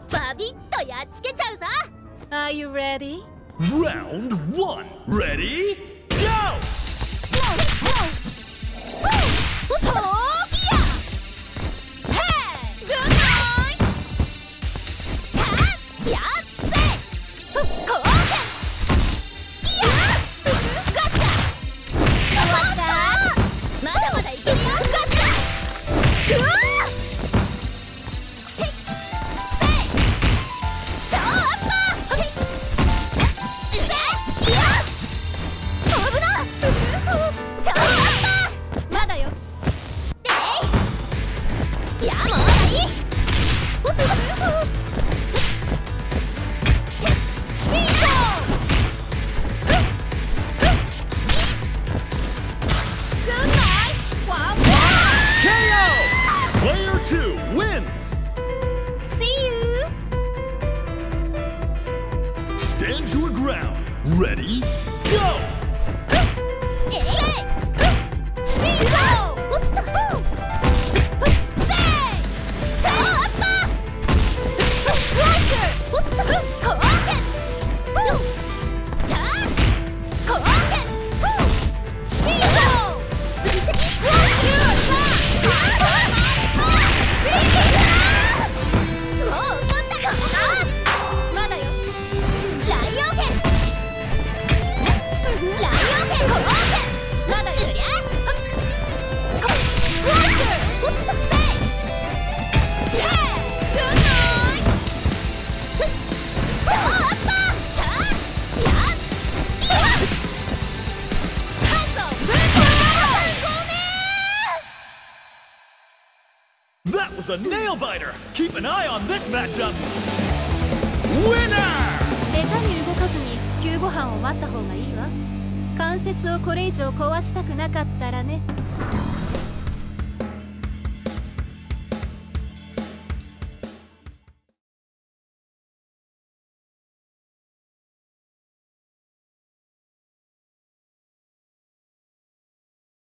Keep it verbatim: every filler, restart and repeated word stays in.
バビッとやっつけちゃうぞ。 Are you ready? Round one. Ready? Go! おっと、いや、へえ、グッナイ。たっ、やっぜ。ふっ、こうけ。いや、ガッチャ。終わった。まだまだいけるよ。ガッチャ。うわー。へい。せい。超アッパー。へい。うぜ。いや。危な。超アッパー。まだよ。いや、もうだいい。おっと、スピード。グッナイ。ワンワン。 K O! Player two wins! See you. Stand your ground. Ready? Go! えい。スピード。おっと。 That was a nail biter! Keep an eye on this matchup! Winner! 下手に動かずに救護班を待った方がいいわ。関節をこれ以上壊したくなかったらね。